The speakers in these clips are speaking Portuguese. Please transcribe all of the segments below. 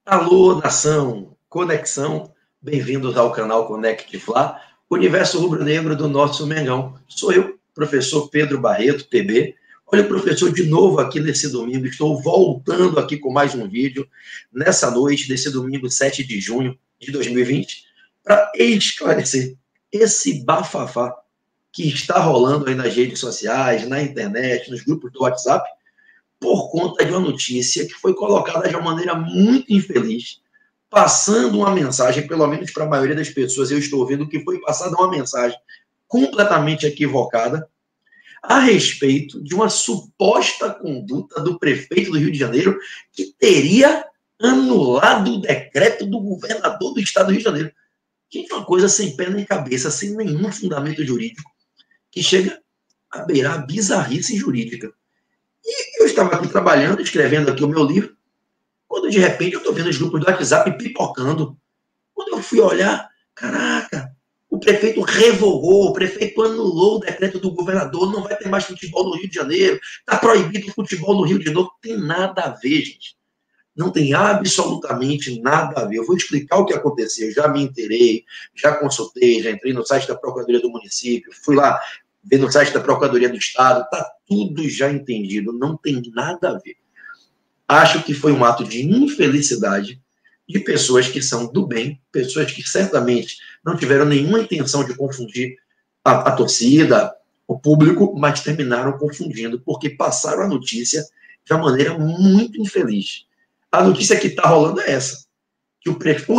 Alô, nação, conexão, bem-vindos ao canal Conect Fla, universo rubro-negro do nosso Mengão. Sou eu, professor Pedro Barreto, PB. Olha o professor de novo aqui nesse domingo, estou voltando aqui com mais um vídeo, nessa noite, desse domingo 7 de junho de 2020, para esclarecer esse bafafá que está rolando aí nas redes sociais, na internet, nos grupos do WhatsApp, por conta de uma notícia que foi colocada de uma maneira muito infeliz, passando uma mensagem, pelo menos para a maioria das pessoas, eu estou ouvindo que foi passada uma mensagem completamente equivocada a respeito de uma suposta conduta do prefeito do Rio de Janeiro que teria anulado o decreto do governador do estado do Rio de Janeiro. Gente, uma coisa sem pé nem cabeça, sem nenhum fundamento jurídico, que chega a beirar a bizarrice jurídica. E eu estava aqui trabalhando, escrevendo aqui o meu livro, quando de repente eu estou vendo os grupos do WhatsApp pipocando. Quando eu fui olhar, caraca, o prefeito revogou, o prefeito anulou o decreto do governador, não vai ter mais futebol no Rio de Janeiro, está proibido o futebol no Rio de Janeiro. Não tem nada a ver, gente. Não tem absolutamente nada a ver. Eu vou explicar o que aconteceu. Já me inteirei, já consultei, já entrei no site da Procuradoria do Município, fui lá ver no site da Procuradoria do Estado, está tudo já entendido, não tem nada a ver. Acho que foi um ato de infelicidade de pessoas que são do bem, pessoas que certamente não tiveram nenhuma intenção de confundir a torcida, o público, mas terminaram confundindo, porque passaram a notícia de uma maneira muito infeliz. A notícia que está rolando é essa, que o prefeito,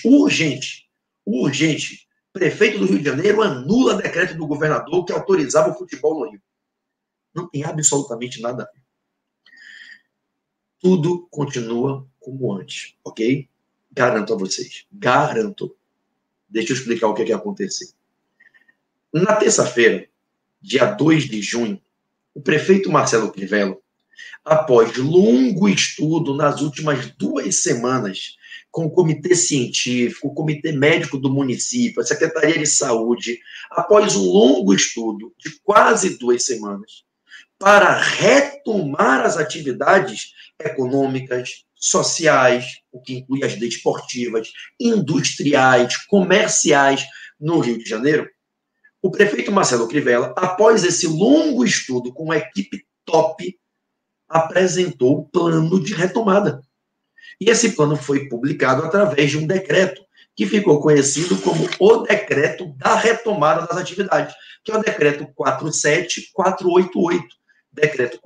urgente, prefeito do Rio de Janeiro anula decreto do governador que autorizava o futebol no Rio. Não tem absolutamente nada a ver. Tudo continua como antes, ok? Garanto a vocês. Garanto. Deixa eu explicar o que aconteceu. Na terça-feira, dia 2 de junho, o prefeito Marcelo Crivella, após longo estudo nas últimas 2 semanas, com o comitê científico, o comitê médico do município, a Secretaria de Saúde, após um longo estudo de quase 2 semanas, para retomar as atividades econômicas, sociais, o que inclui as desportivas, industriais, comerciais no Rio de Janeiro, o prefeito Marcelo Crivella, após esse longo estudo com uma equipe top, apresentou o plano de retomada. E esse plano foi publicado através de um decreto, que ficou conhecido como o Decreto da Retomada das Atividades, que é o Decreto 47488, Decreto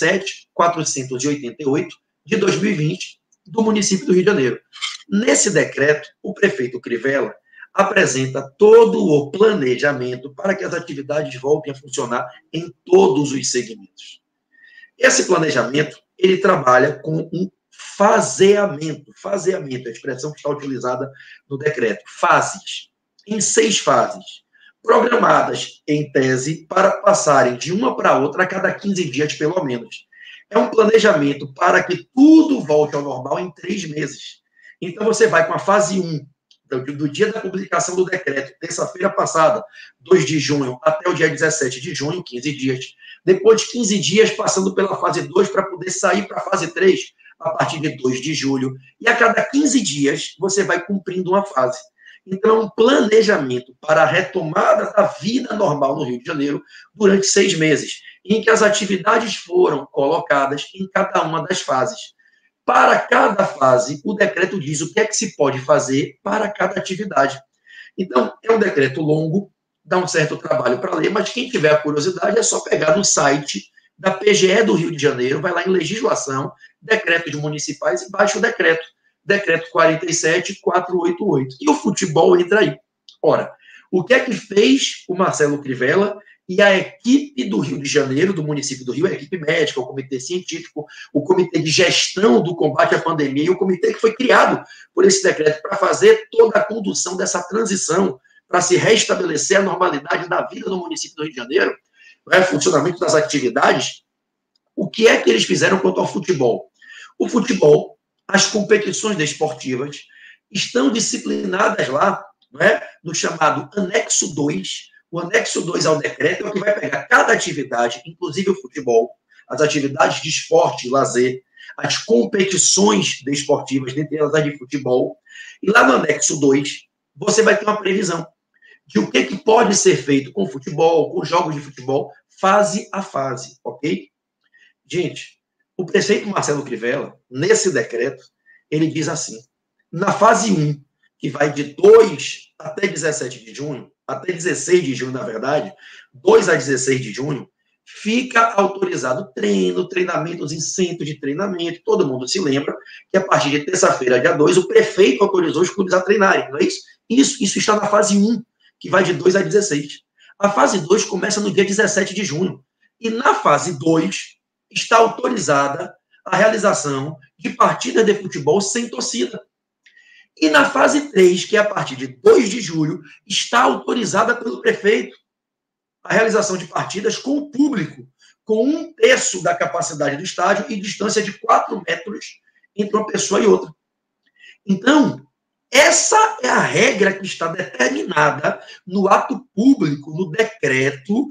47.488 de 2020, do município do Rio de Janeiro. Nesse decreto, o prefeito Crivella apresenta todo o planejamento para que as atividades voltem a funcionar em todos os segmentos. Esse planejamento, ele trabalha com um faseamento, a expressão que está utilizada no decreto, fases, em 6 fases, programadas, em tese, para passarem de uma para outra a cada 15 dias, pelo menos. É um planejamento para que tudo volte ao normal em 3 meses. Então, você vai com a fase 1, do dia da publicação do decreto, terça-feira passada, 2 de junho, até o dia 17 de junho, 15 dias. Depois de 15 dias, passando pela fase 2, para poder sair para a fase 3, a partir de 2 de julho. E a cada 15 dias, você vai cumprindo uma fase. Então, um planejamento para a retomada da vida normal no Rio de Janeiro durante 6 meses, em que as atividades foram colocadas em cada uma das fases. Para cada fase, o decreto diz o que é que se pode fazer para cada atividade. Então, é um decreto longo, dá um certo trabalho para ler, mas quem tiver a curiosidade é só pegar no site da PGE do Rio de Janeiro, vai lá em legislação, decreto de municipais e baixa o decreto. Decreto 47.488. E o futebol entra aí. Ora, o que é que fez o Marcelo Crivella e a equipe do Rio de Janeiro, do município do Rio, a equipe médica, o comitê científico, o comitê de gestão do combate à pandemia e o comitê que foi criado por esse decreto para fazer toda a condução dessa transição, para se restabelecer a normalidade da vida no município do Rio de Janeiro, né, funcionamento das atividades. O que é que eles fizeram quanto ao futebol? O futebol, as competições desportivas, estão disciplinadas lá, né, no chamado anexo 2. O anexo 2 ao decreto é o que vai pegar cada atividade, inclusive o futebol, as atividades de esporte e lazer, as competições desportivas, dentre elas a de futebol. E lá no anexo 2, você vai ter uma previsão de o que pode ser feito com futebol, com jogos de futebol, fase a fase, ok? Gente, o prefeito Marcelo Crivella, nesse decreto, ele diz assim, na fase 1, que vai de 2 até 17 de junho, até 16 de junho, na verdade, 2 a 16 de junho, fica autorizado treinamentos em centro de treinamento. Todo mundo se lembra que a partir de terça-feira, dia 2, o prefeito autorizou os clubes a treinarem, não é isso? Isso está na fase 1, que vai de 2 a 16. A fase 2 começa no dia 17 de junho. E na fase 2 está autorizada a realização de partidas de futebol sem torcida. E na fase 3, que é a partir de 2 de julho, está autorizada pelo prefeito a realização de partidas com o público, com 1/3 da capacidade do estádio e distância de 4 metros entre uma pessoa e outra. Então, essa é a regra que está determinada no ato público, no decreto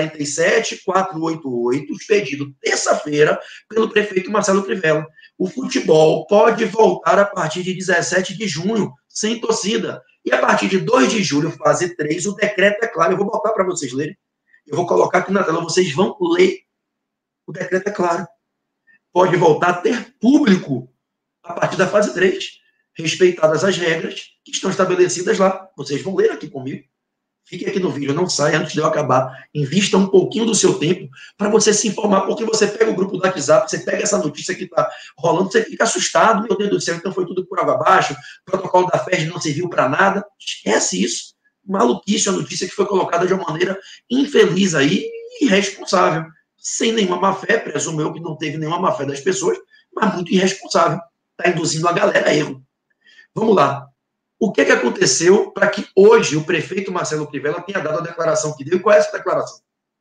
47.488, expedido terça-feira pelo prefeito Marcelo Crivella. O futebol pode voltar a partir de 17 de junho, sem torcida. E a partir de 2 de julho, fase 3, o decreto é claro. Eu vou botar para vocês lerem. Eu vou colocar aqui na tela, vocês vão ler. O decreto é claro. Pode voltar a ter público a partir da fase 3, respeitadas as regras que estão estabelecidas lá. Vocês vão ler aqui comigo. Fique aqui no vídeo, não saia antes de eu acabar. Invista um pouquinho do seu tempo para você se informar, porque você pega o grupo do WhatsApp, você pega essa notícia que está rolando, você fica assustado, meu Deus do céu, então foi tudo por água abaixo, o protocolo da FED não serviu para nada. Esquece isso. Maluquice a notícia que foi colocada de uma maneira infeliz aí e irresponsável. Sem nenhuma má-fé, presumo eu que não teve nenhuma má-fé das pessoas, mas muito irresponsável. Está induzindo a galera a erro. Vamos lá. O que aconteceu para que hoje o prefeito Marcelo Crivella tenha dado a declaração que deu? E qual é essa declaração?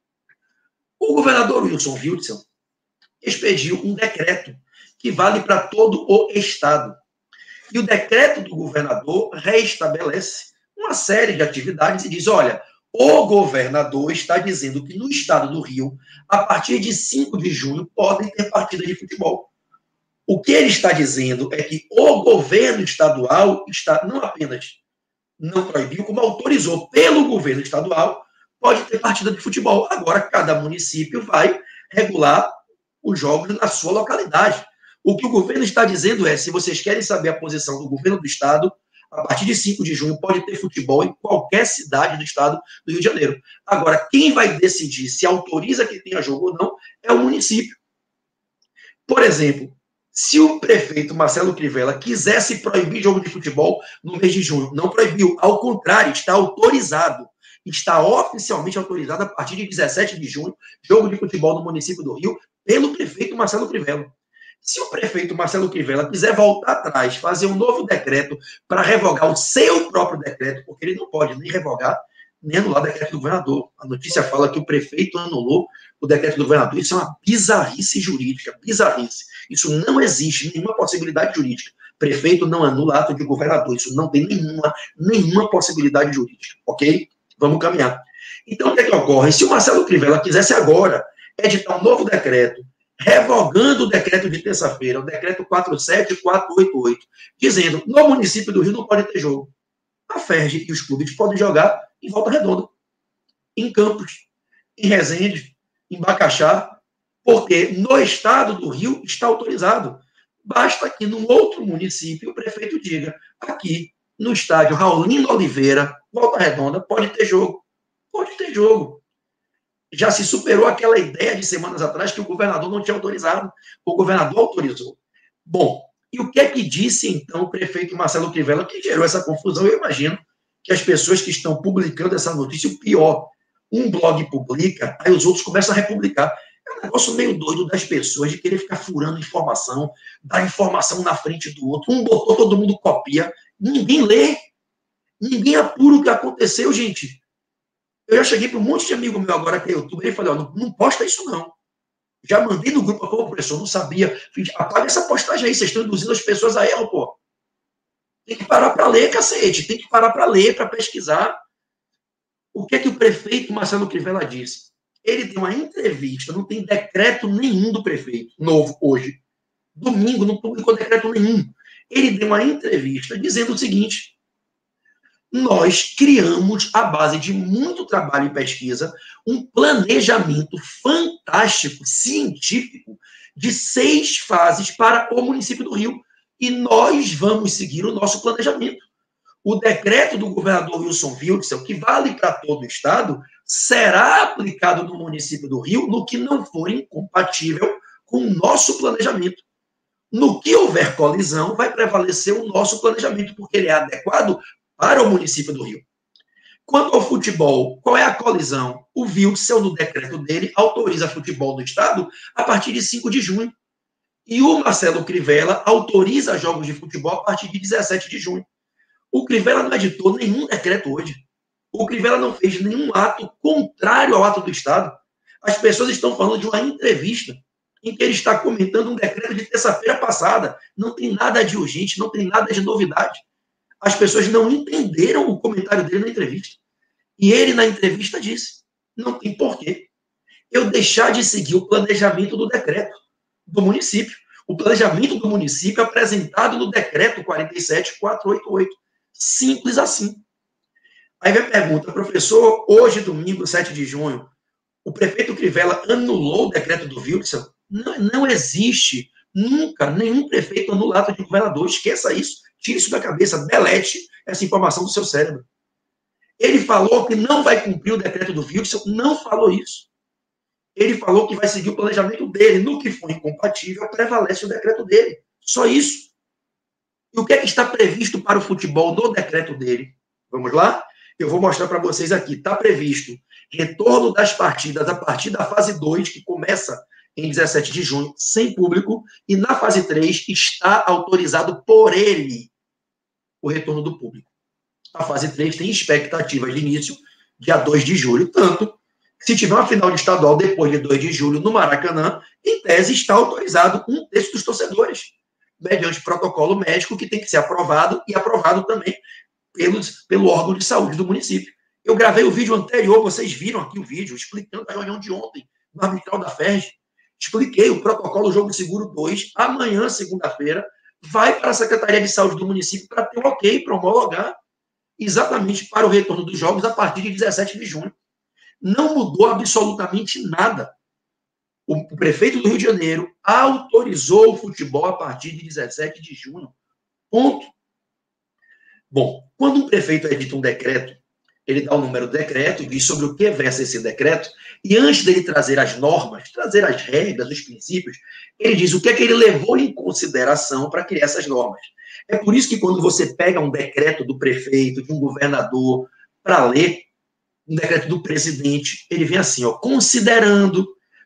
O governador Wilson Witzel expediu um decreto que vale para todo o estado. E o decreto do governador reestabelece uma série de atividades e diz, olha, o governador está dizendo que no estado do Rio, a partir de 5 de junho, podem ter partidas de futebol. O que ele está dizendo é que o governo estadual está não apenas não proibiu, como autorizou pelo governo estadual, pode ter partida de futebol. Agora, cada município vai regular os jogos na sua localidade. O que o governo está dizendo é, se vocês querem saber a posição do governo do estado, a partir de 5 de junho pode ter futebol em qualquer cidade do estado do Rio de Janeiro. Agora, quem vai decidir se autoriza que tenha jogo ou não é o município. Por exemplo, se o prefeito Marcelo Crivella quisesse proibir jogo de futebol no mês de junho, não proibiu, ao contrário, está autorizado. Está oficialmente autorizado a partir de 17 de junho, jogo de futebol no município do Rio, pelo prefeito Marcelo Crivella. Se o prefeito Marcelo Crivella quiser voltar atrás, fazer um novo decreto para revogar o seu próprio decreto, porque ele não pode nem revogar, nem anular o decreto do governador. A notícia fala que o prefeito anulou o decreto do governador. Isso é uma bizarrice jurídica, bizarrice. Isso não existe, nenhuma possibilidade jurídica. Prefeito não anula ato de governador. Isso não tem nenhuma possibilidade jurídica, ok? Vamos caminhar. Então, o que ocorre? Se o Marcelo Crivella quisesse agora editar um novo decreto, revogando o decreto de terça-feira, o decreto 47.488, dizendo, no município do Rio não pode ter jogo. A FERJ e os clubes podem jogar em Volta Redonda, em Campos, em Resende, em Bacaxá, porque no estado do Rio está autorizado. Basta que no outro município o prefeito diga, aqui no estádio Raulino Oliveira, Volta Redonda, pode ter jogo. Pode ter jogo. Já se superou aquela ideia de semanas atrás que o governador não tinha autorizado. O governador autorizou. Bom, e o que é que disse, então, o prefeito Marcelo Crivella, que gerou essa confusão? Eu imagino que as pessoas que estão publicando essa notícia, o pior, um blog publica, aí os outros começam a republicar. É um negócio meio doido das pessoas, de querer ficar furando informação, dar informação na frente do outro. Um botou, todo mundo copia. Ninguém lê. Ninguém apura o que aconteceu, gente. Eu já cheguei para um monte de amigo meu agora que é youtuber e falei, ó, não posta isso não. Já mandei no grupo, pô, professor, não sabia. Apaga essa postagem aí, vocês estão induzindo as pessoas a erro, pô. Tem que parar para ler, cacete. Tem que parar para ler, para pesquisar. O que é que o prefeito Marcelo Crivella disse? Ele deu uma entrevista, não tem decreto nenhum do prefeito, novo, hoje. domingo, não publicou decreto nenhum. Ele deu uma entrevista dizendo o seguinte: nós criamos, à base de muito trabalho e pesquisa, um planejamento fantástico, científico, de 6 fases para o município do Rio. E nós vamos seguir o nosso planejamento. O decreto do governador Wilson Witzel, que vale para todo o estado, será aplicado no município do Rio no que não for incompatível com o nosso planejamento. No que houver colisão, vai prevalecer o nosso planejamento, porque ele é adequado para o município do Rio. Quanto ao futebol, qual é a colisão? O Witzel, no decreto dele, autoriza futebol no estado a partir de 5 de junho. E o Marcelo Crivella autoriza jogos de futebol a partir de 17 de junho. O Crivella não editou nenhum decreto hoje. O Crivella não fez nenhum ato contrário ao ato do Estado. As pessoas estão falando de uma entrevista em que ele está comentando um decreto de terça-feira passada. Não tem nada de urgente, não tem nada de novidade. As pessoas não entenderam o comentário dele na entrevista. E ele, na entrevista, disse: não tem porquê eu deixar de seguir o planejamento do decreto do município. O planejamento do município apresentado no decreto 47.488. Simples assim. Aí vem a pergunta: professor, hoje, domingo, 7 de junho, o prefeito Crivella anulou o decreto do Witzel? Não existe nunca nenhum prefeito anular ato de governador. Esqueça isso. Tire isso da cabeça. Delete essa informação do seu cérebro. Ele falou que não vai cumprir o decreto do Witzel? Não falou isso. Ele falou que vai seguir o planejamento dele. No que for incompatível, prevalece o decreto dele. Só isso. E o que é que está previsto para o futebol no decreto dele? Vamos lá? Eu vou mostrar para vocês aqui. Está previsto retorno das partidas a partir da fase 2, que começa em 17 de junho, sem público, e na fase 3 está autorizado por ele o retorno do público. A fase 3 tem expectativa de início dia 2 de julho, tanto se tiver uma final de estadual depois de 2 de julho no Maracanã, em tese está autorizado 1/3 dos torcedores, mediante protocolo médico que tem que ser aprovado e aprovado também pelo órgão de saúde do município. Eu gravei o vídeo anterior, vocês viram aqui o vídeo, explicando a reunião de ontem, no arbitral da FERJ. Expliquei o protocolo Jogo Seguro 2, amanhã, segunda-feira, vai para a Secretaria de Saúde do município para ter um ok, para homologar, exatamente para o retorno dos jogos a partir de 17 de junho. Não mudou absolutamente nada. O prefeito do Rio de Janeiro autorizou o futebol a partir de 17 de junho. Ponto. Bom, quando um prefeito edita um decreto, ele dá o número do decreto, diz sobre o que versa esse decreto, e antes dele trazer as normas, trazer as regras, os princípios, ele diz o que é que ele levou em consideração para criar essas normas. É por isso que quando você pega um decreto do prefeito, de um governador, para ler, um decreto do presidente, ele vem assim, ó, considerando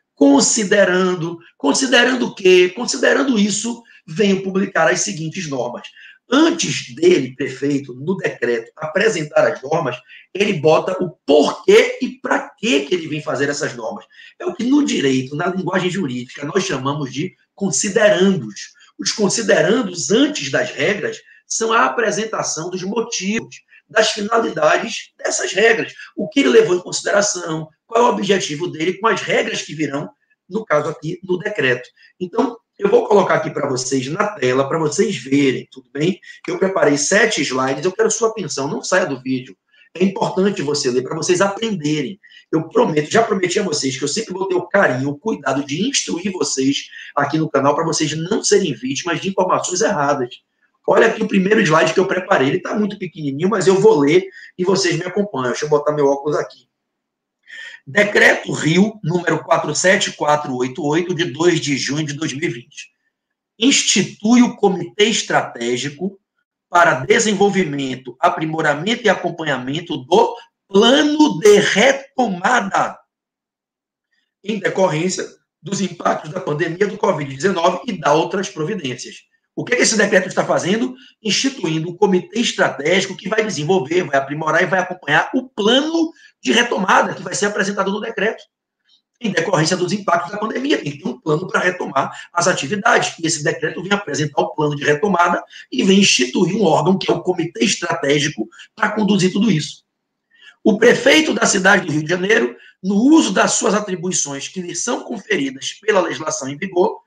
o quê? Considerando isso, venho publicar as seguintes normas. Antes dele, prefeito, no decreto, apresentar as normas, ele bota o porquê e para que ele vem fazer essas normas. É o que no direito, na linguagem jurídica, nós chamamos de considerandos. Os considerandos, antes das regras, são a apresentação dos motivos, das finalidades dessas regras. O que ele levou em consideração, qual é o objetivo dele com as regras que virão, no caso aqui, no decreto. Então, eu vou colocar aqui para vocês na tela, para vocês verem, tudo bem? Eu preparei 7 slides, eu quero sua atenção, não saia do vídeo. É importante você ler, para vocês aprenderem. Eu prometo, já prometi a vocês que eu sempre vou ter o carinho, o cuidado de instruir vocês aqui no canal, para vocês não serem vítimas de informações erradas. Olha aqui o primeiro slide que eu preparei, ele está muito pequenininho, mas eu vou ler e vocês me acompanham. Deixa eu botar meu óculos aqui. Decreto Rio, número 47488, de 2 de junho de 2020. Institui o Comitê Estratégico para Desenvolvimento, Aprimoramento e Acompanhamento do Plano de Retomada, em decorrência dos impactos da pandemia do Covid-19 e da outras providências. O que esse decreto está fazendo? Instituindo um comitê estratégico que vai desenvolver, vai aprimorar e vai acompanhar o plano de retomada que vai ser apresentado no decreto. Em decorrência dos impactos da pandemia, tem que ter um plano para retomar as atividades. E esse decreto vem apresentar o plano de retomada e vem instituir um órgão que é o Comitê Estratégico para conduzir tudo isso. O prefeito da cidade do Rio de Janeiro, no uso das suas atribuições que lhe são conferidas pela legislação em vigor,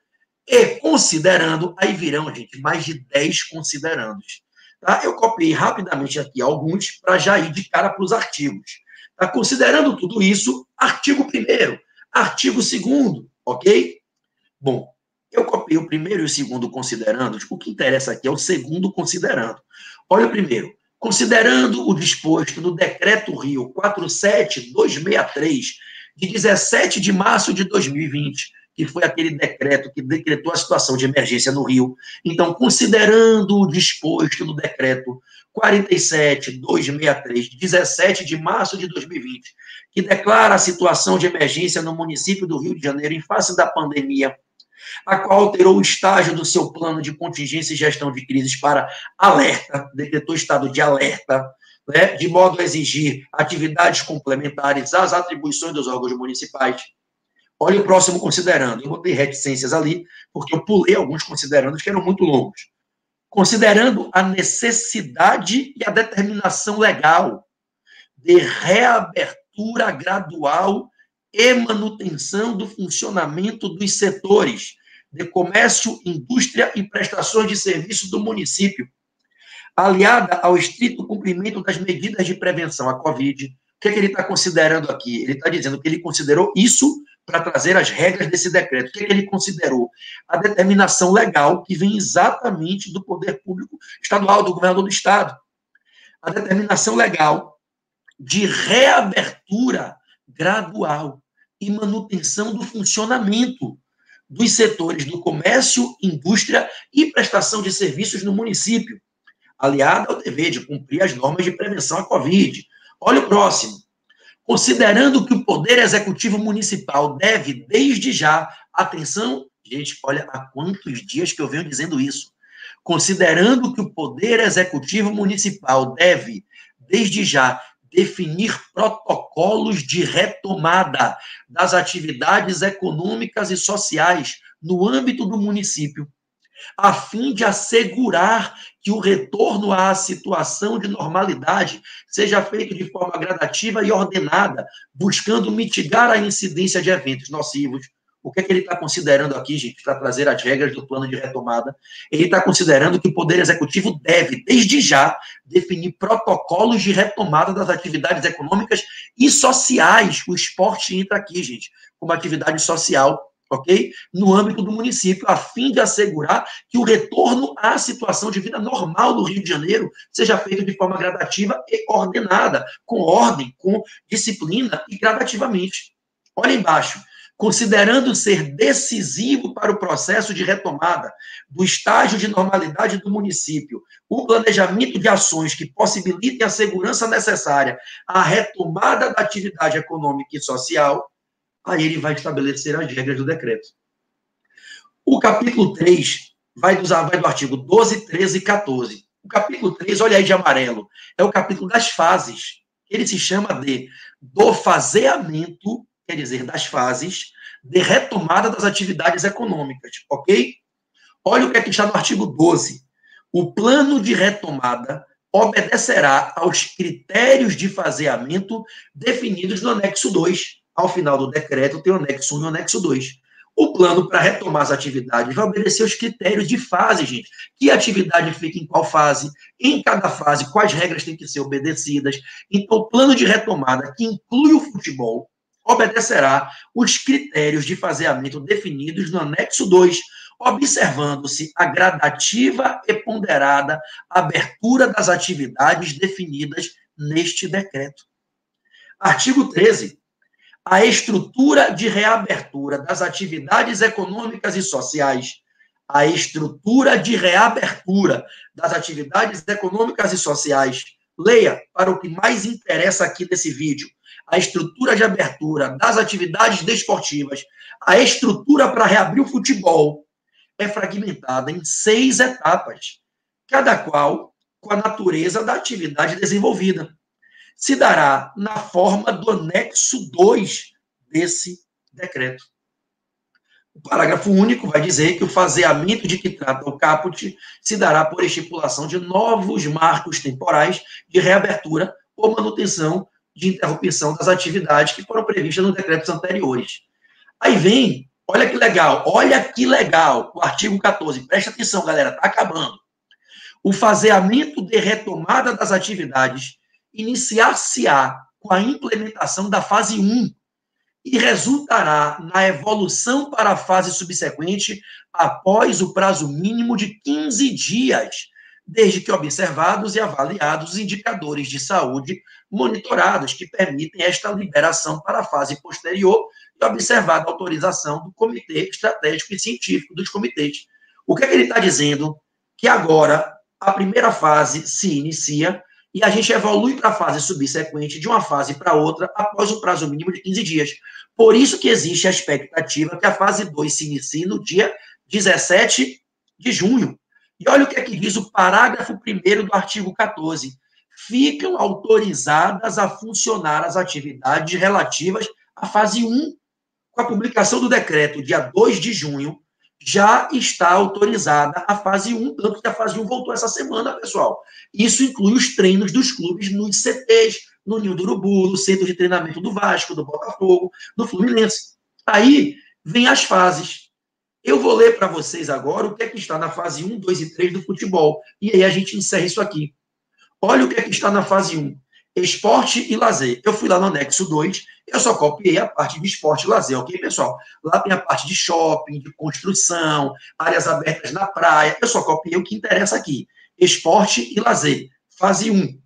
e considerando, aí virão, gente, mais de 10 considerandos. Tá? Eu copiei rapidamente aqui alguns para já ir de cara para os artigos. Tá? Considerando tudo isso, artigo 1º, artigo 2º, ok? Bom, eu copiei o primeiro e o segundo considerando, o que interessa aqui é o segundo considerando. Olha o primeiro. Considerando o disposto no Decreto Rio 47263, de 17 de março de 2020, que foi aquele decreto que decretou a situação de emergência no Rio. Então, considerando o disposto no Decreto 47.263, de 17 de março de 2020, que declara a situação de emergência no município do Rio de Janeiro em face da pandemia, a qual alterou o estágio do seu plano de contingência e gestão de crises para alerta, decretou estado de alerta, né, de modo a exigir atividades complementares às atribuições dos órgãos municipais. Olha o próximo considerando. Eu botei reticências ali, porque eu pulei alguns considerandos que eram muito longos. Considerando a necessidade e a determinação legal de reabertura gradual e manutenção do funcionamento dos setores de comércio, indústria e prestações de serviço do município, aliada ao estrito cumprimento das medidas de prevenção à Covid. O que ele está considerando aqui? Ele está dizendo que ele considerou isso para trazer as regras desse decreto. O que ele considerou? A determinação legal que vem exatamente do poder público estadual, do governador do estado. A determinação legal de reabertura gradual e manutenção do funcionamento dos setores do comércio, indústria e prestação de serviços no município, aliada ao dever de cumprir as normas de prevenção à Covid. Olha o próximo. Considerando que o Poder Executivo Municipal deve, desde já, atenção, gente, olha há quantos dias que eu venho dizendo isso, considerando que o Poder Executivo Municipal deve, desde já, definir protocolos de retomada das atividades econômicas e sociais no âmbito do município, a fim de assegurar que o retorno à situação de normalidade seja feito de forma gradativa e ordenada, buscando mitigar a incidência de eventos nocivos. O que é que ele está considerando aqui, gente, para trazer as regras do plano de retomada? Ele está considerando que o Poder Executivo deve, desde já, definir protocolos de retomada das atividades econômicas e sociais. O esporte entra aqui, gente, como atividade social, ok? No âmbito do município, a fim de assegurar que o retorno à situação de vida normal do Rio de Janeiro seja feito de forma gradativa e ordenada, com ordem, com disciplina e gradativamente. Olha embaixo. Considerando ser decisivo para o processo de retomada do estágio de normalidade do município, o planejamento de ações que possibilitem a segurança necessária à retomada da atividade econômica e social, aí ele vai estabelecer as regras do decreto. O capítulo 3 vai do artigo 12, 13 e 14. O capítulo 3, olha aí de amarelo, é o capítulo das fases. Ele se chama do faseamento, quer dizer, das fases de retomada das atividades econômicas, ok? Olha o que é que está no artigo 12. O plano de retomada obedecerá aos critérios de faseamento definidos no anexo 2. Ao final do decreto, tem o anexo 1 e o anexo 2. O plano para retomar as atividades vai obedecer aos critérios de fase, gente. Que atividade fica em qual fase, em cada fase, quais regras têm que ser obedecidas. Então, o plano de retomada, que inclui o futebol, obedecerá os critérios de faseamento definidos no anexo 2, observando-se a gradativa e ponderada abertura das atividades definidas neste decreto. Artigo 13. A estrutura de reabertura das atividades econômicas e sociais. A estrutura de reabertura das atividades econômicas e sociais. Leia para o que mais interessa aqui nesse vídeo. A estrutura de abertura das atividades desportivas, a estrutura para reabrir o futebol é fragmentada em 6 etapas, cada qual com a natureza da atividade desenvolvida. Se dará na forma do anexo 2 desse decreto. O parágrafo único vai dizer que o faseamento de que trata o caput se dará por estipulação de novos marcos temporais de reabertura ou manutenção de interrupção das atividades que foram previstas nos decretos anteriores. Aí vem olha que legal, o artigo 14, presta atenção, galera, está acabando. O faseamento de retomada das atividades iniciar-se-á com a implementação da fase 1 e resultará na evolução para a fase subsequente após o prazo mínimo de 15 dias, desde que observados e avaliados os indicadores de saúde monitorados que permitem esta liberação para a fase posterior e observada a autorização do Comitê Estratégico e Científico dos comitês. O que é que ele está dizendo? Que agora a primeira fase se inicia e a gente evolui para a fase subsequente de uma fase para outra após o prazo mínimo de 15 dias. Por isso que existe a expectativa que a fase 2 se inicie no dia 17 de junho. E olha o que é que diz o parágrafo 1º do artigo 14. Ficam autorizadas a funcionar as atividades relativas à fase 1. Com a publicação do decreto, dia 2 de junho, já está autorizada a fase 1, tanto que a fase 1 voltou essa semana, pessoal. Isso inclui os treinos dos clubes nos CTs, no Ninho do Urubu, no centro de treinamento do Vasco, do Botafogo, do Fluminense. Aí vem as fases. Eu vou ler para vocês agora o que é que está na fase 1, 2 e 3 do futebol. E aí a gente encerra isso aqui. Olha o que é que está na fase 1. Esporte e lazer. Eu fui lá no anexo 2, eu só copiei a parte de esporte e lazer, ok, pessoal? Lá tem a parte de shopping, de construção, áreas abertas na praia. Eu só copiei o que interessa aqui. Esporte e lazer. Fase 1.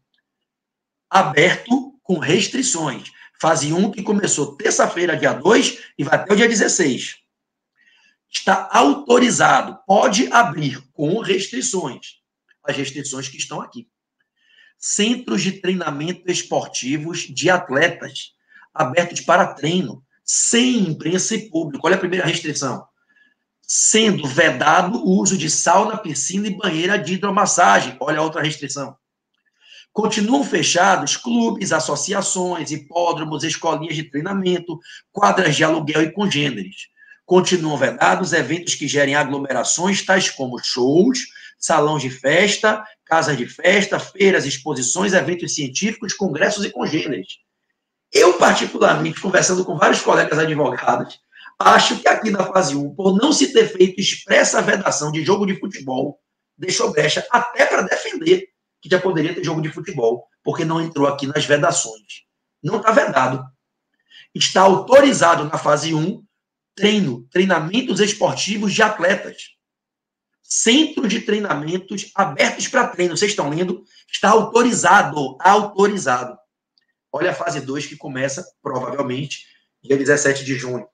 Aberto com restrições. Fase 1 que começou terça-feira, dia 2, e vai até o dia 16. Está autorizado. Pode abrir com restrições. As restrições que estão aqui. Centros de treinamento esportivos de atletas abertos para treino, sem imprensa e público. Olha a primeira restrição. Sendo vedado o uso de sauna, piscina e banheira de hidromassagem. Olha a outra restrição. Continuam fechados clubes, associações, hipódromos, escolinhas de treinamento, quadras de aluguel e congêneres. Continuam vedados eventos que gerem aglomerações, tais como shows, salões de festa, casas de festa, feiras, exposições, eventos científicos, congressos e congêneres. Eu, particularmente, conversando com vários colegas advogados, acho que aqui na fase 1, por não se ter feito expressa vedação de jogo de futebol, deixou brecha até para defender que já poderia ter jogo de futebol, porque não entrou aqui nas vedações. Não está vedado. Está autorizado na fase 1 treinamentos esportivos de atletas. Centro de treinamentos abertos para treino. Vocês estão lendo? Está autorizado. Autorizado. Olha a fase 2 que começa, provavelmente, dia 17 de junho.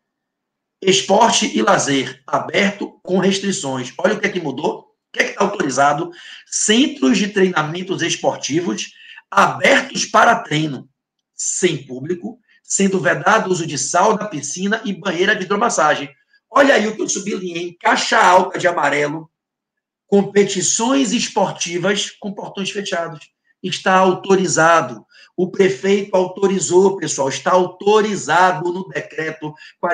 Esporte e lazer, aberto com restrições. Olha o que é que mudou. O que é que está autorizado? Centros de treinamentos esportivos abertos para treino, sem público, sendo vedado o uso de sauna, piscina e banheira de hidromassagem. Olha aí o que eu sublinhei em caixa alta de amarelo. Competições esportivas com portões fechados. Está autorizado. O prefeito autorizou, pessoal. Está autorizado no decreto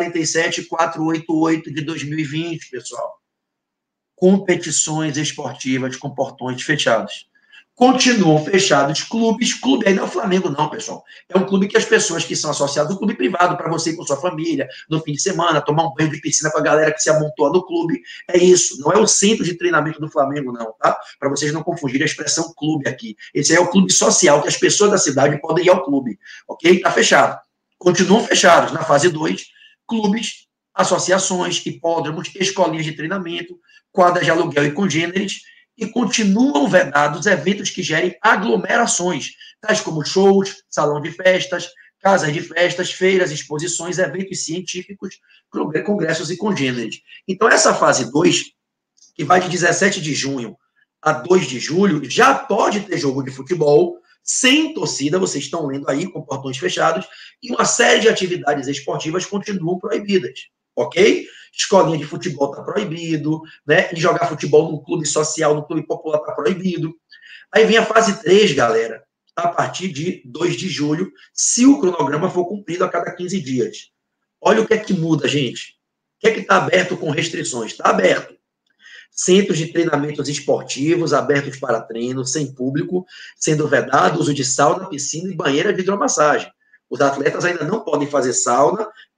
47488 de 2020, pessoal. Competições esportivas com portões fechados. Continuam fechados clubes. Clube aí não é o Flamengo, não, pessoal. É um clube que as pessoas que são associadas, um clube privado para você ir com sua família, no fim de semana, tomar um banho de piscina com a galera que se amontoa no clube. É isso. Não é o centro de treinamento do Flamengo, não, tá? Para vocês não confundirem a expressão clube aqui. Esse aí é o clube social, que as pessoas da cidade podem ir ao clube. Ok? Está fechado. Continuam fechados na fase 2, clubes, associações, hipódromos, escolinhas de treinamento, quadras de aluguel e congêneres, e continuam vedados eventos que gerem aglomerações, tais como shows, salão de festas, casas de festas, feiras, exposições, eventos científicos, congressos e congêneres. Então, essa fase 2, que vai de 17 de junho a 2 de julho, já pode ter jogo de futebol, sem torcida, vocês estão lendo aí, com portões fechados, e uma série de atividades esportivas continuam proibidas, ok? Escolinha de futebol está proibido, né? E jogar futebol no clube social, no clube popular está proibido. Aí vem a fase 3, galera, a partir de 2 de julho, se o cronograma for cumprido a cada 15 dias. Olha o que é que muda, gente. O que é que está aberto com restrições? Está aberto. Centros de treinamentos esportivos abertos para treino, sem público, sendo vedado o uso de sauna, piscina e banheira de hidromassagem. Os atletas ainda não podem fazer sauna,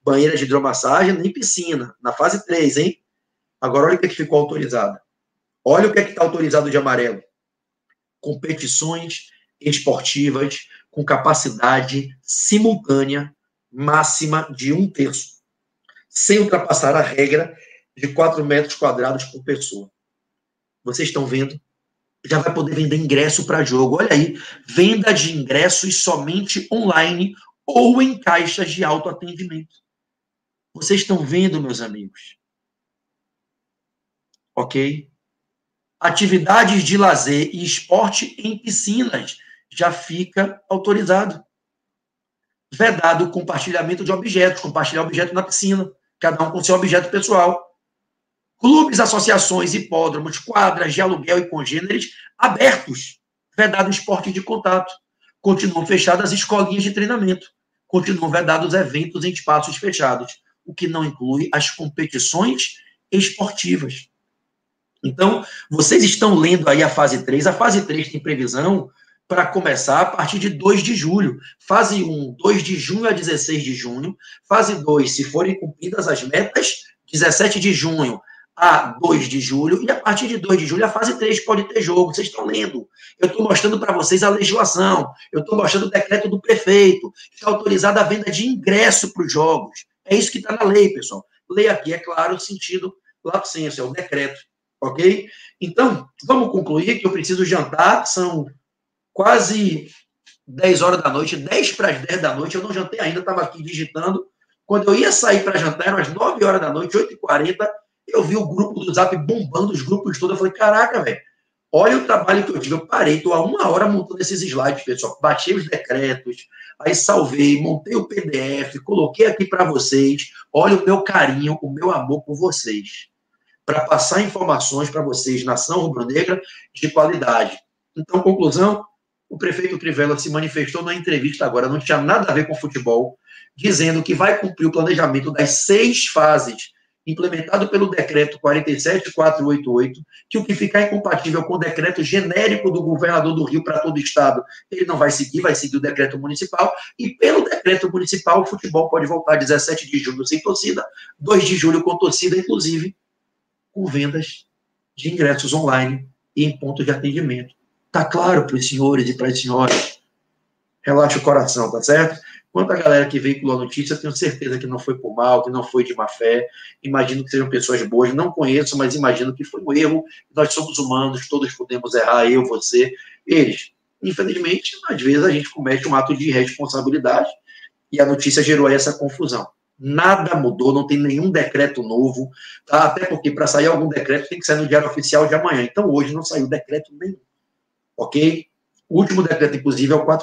banheira de hidromassagem, nem piscina. Na fase 3, hein? Agora, olha o que ficou autorizado. Olha o que está autorizado de amarelo. Competições esportivas com capacidade simultânea máxima de 1/3, sem ultrapassar a regra de 4 metros quadrados por pessoa. Vocês estão vendo? Já vai poder vender ingresso para jogo. Olha aí, venda de ingressos somente online ou em caixas de autoatendimento. Vocês estão vendo, meus amigos? Ok? Atividades de lazer e esporte em piscinas já fica autorizado. Vedado o compartilhamento de objetos, compartilhar objeto na piscina, cada um com seu objeto pessoal. Clubes, associações, hipódromos, quadras de aluguel e congêneres abertos. Vedado o esporte de contato. Continuam fechadas as escolinhas de treinamento. Continuam vedados eventos em espaços fechados, o que não inclui as competições esportivas. Então, vocês estão lendo aí a fase 3. A fase 3 tem previsão para começar a partir de 2 de julho. Fase 1, 2 de junho a 16 de junho. Fase 2, se forem cumpridas as metas, 17 de junho a 2 de julho. E a partir de 2 de julho, a fase 3 pode ter jogo. Vocês estão lendo. Eu estou mostrando para vocês a legislação. Eu estou mostrando o decreto do prefeito. Está autorizada a venda de ingresso para os jogos. É isso que está na lei, pessoal. Lei aqui, é claro, o sentido lato sensu, é o decreto. Ok? Então, vamos concluir que eu preciso jantar, são quase 10 horas da noite, 10 para as 10 da noite, eu não jantei ainda, estava aqui digitando. Quando eu ia sair para jantar, eram as 9 horas da noite, 8h40, eu vi o grupo do Zap bombando, os grupos todos, eu falei, caraca, velho, olha o trabalho que eu tive, eu parei, estou há 1 hora montando esses slides, pessoal, baixei os decretos, aí salvei, montei o PDF, coloquei aqui para vocês, olha o meu carinho, o meu amor por vocês, para passar informações para vocês, nação rubro-negra, de qualidade. Então, conclusão, o prefeito Crivella se manifestou na entrevista agora, não tinha nada a ver com futebol, dizendo que vai cumprir o planejamento das 6 fases implementado pelo decreto 47.488, que o que ficar incompatível com o decreto genérico do governador do Rio para todo o estado, ele não vai seguir o decreto municipal, e pelo decreto municipal o futebol pode voltar 17 de julho sem torcida, 2 de julho com torcida, inclusive com vendas de ingressos online e em ponto de atendimento. Tá claro para os senhores e para as senhoras? Relaxa o coração, tá certo? Quanto a galera que veiculou a notícia, eu tenho certeza que não foi por mal, que não foi de má fé. Imagino que sejam pessoas boas. Não conheço, mas imagino que foi um erro. Nós somos humanos, todos podemos errar, eu, você, eles. Infelizmente, às vezes a gente comete um ato de irresponsabilidade e a notícia gerou essa confusão. Nada mudou, não tem nenhum decreto novo, tá? Até porque para sair algum decreto tem que sair no Diário Oficial de amanhã. Então hoje não saiu decreto nenhum, ok? O último decreto, inclusive, é o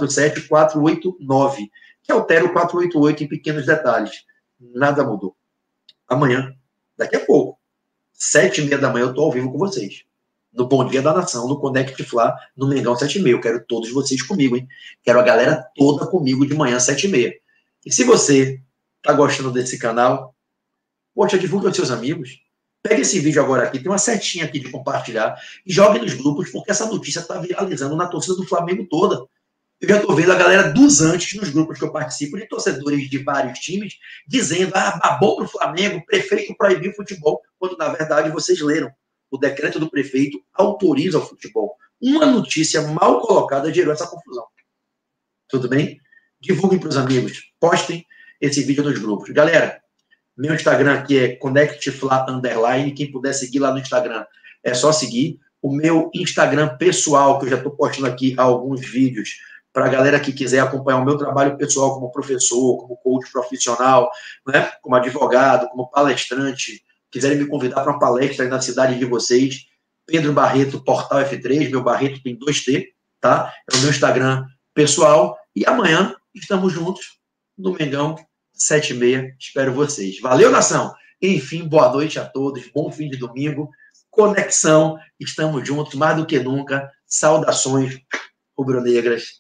47.489, que altera o 488 em pequenos detalhes. Nada mudou. Amanhã, daqui a pouco, 7h30 da manhã, eu estou ao vivo com vocês. No Bom Dia da Nação, no Conect Fla, no Mengão 7h30. Eu quero todos vocês comigo, hein? Quero a galera toda comigo de manhã, 7h30. E se você está gostando desse canal, poxa, divulgue aos seus amigos. Pegue esse vídeo agora aqui, tem uma setinha aqui de compartilhar e jogue nos grupos, porque essa notícia está viralizando na torcida do Flamengo toda. Eu já estou vendo a galera dos antes, nos grupos que eu participo, de torcedores de vários times, dizendo, babou pro Flamengo, o prefeito proibiu o futebol, quando, na verdade, vocês leram. O decreto do prefeito autoriza o futebol. Uma notícia mal colocada gerou essa confusão. Tudo bem? Divulguem para os amigos, postem esse vídeo nos grupos. Galera, meu Instagram aqui é ConnectFla_. Quem puder seguir lá no Instagram, é só seguir. O meu Instagram pessoal, que eu já estou postando aqui alguns vídeos, para a galera que quiser acompanhar o meu trabalho pessoal como professor, como coach profissional, né, como advogado, como palestrante, quiserem me convidar para uma palestra aí na cidade de vocês, Pedro Barreto, Portal F3, meu Barreto tem 2T, tá? É o meu Instagram pessoal. E amanhã estamos juntos no Mengão 7h30. Espero vocês. Valeu, nação! Enfim, boa noite a todos. Bom fim de domingo. Conexão. Estamos juntos mais do que nunca. Saudações rubro-negras.